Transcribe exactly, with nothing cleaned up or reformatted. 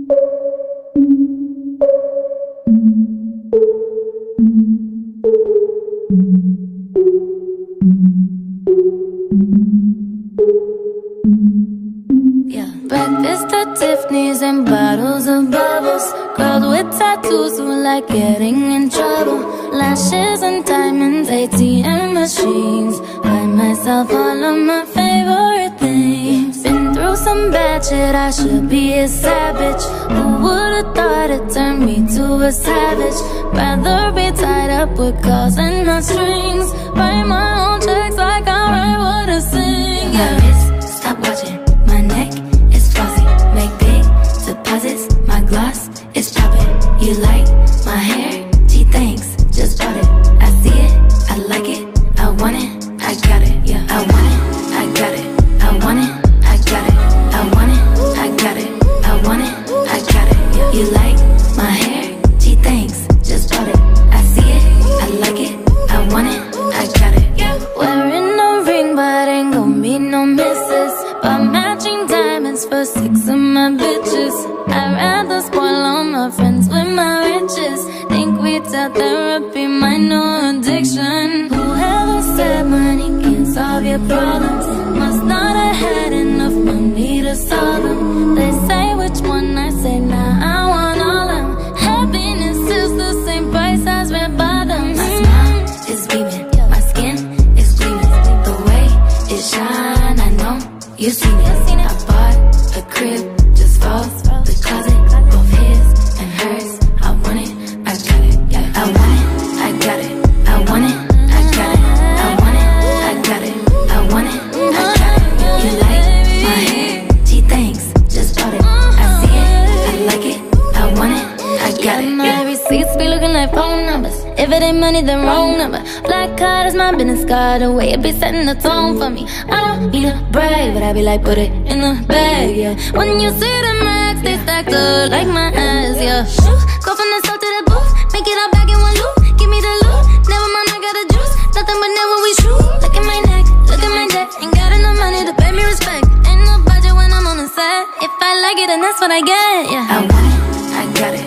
Breakfast at Tiffany's and bottles of bubbles. Girls with tattoos who like getting in trouble. Lashes and diamonds, A T M machines. Buy myself all of my favorite things. Been through some bad shit, I should be a savage. Who would've thought it turned me to a savage? Rather be tied up with calls and not strings. Write my own checks like I write what I sing. Yeah. My wrist, stop watching. My neck is flossy. Make big deposits. My gloss is chopping. You like my hair? Gee, thanks. Just bought it. I see it. I like it. I want it. I got it. Yeah. I want it. I got it. I want it. I got it. I want it. I got it. I want it. I got it. Yeah. You like my hair? Gee, thanks. Just bought it. I see it. I like it. I want it. I got it. Yeah. Wearing a ring, but ain't gon' be no misses. But matching diamonds for six of my bitches. I'd rather spoil all my friends with my riches. Think we tell therapy my new addiction. Whoever said money can't solve your problems must not have had enough money to solve them. They say which one, I say nah, I want all of them. Happiness is the same price as red bottoms. My smile is beaming, my skin is gleaming. The way it shine, I know you seen it. I bought a crib just for the closet, both his and hers. I want it, I got it. Yeah, I want it, I got it. I want it, I got it. I want it, I got it. I want it, I got it. You like my hair? Gee, thanks. Just bought it. I see it, I like it. I want it, I got it. My receipts be looking like phone numbers. If it ain't money, then wrong number. Black card is my business card. The way it be setting the tone for me. I don't need a brag, but I be like, put it in the bag, yeah. When you see the max, they stacked up like my ass, yeah. Go from the south to the booth, make it all back in one loop. Give me the loot, never mind, I got the juice. Nothing but never we shoot. Look at my neck, look at my debt. Ain't got enough money to pay me respect. Ain't no budget when I'm on the set. If I like it, then that's what I get, yeah. I want it, I got it.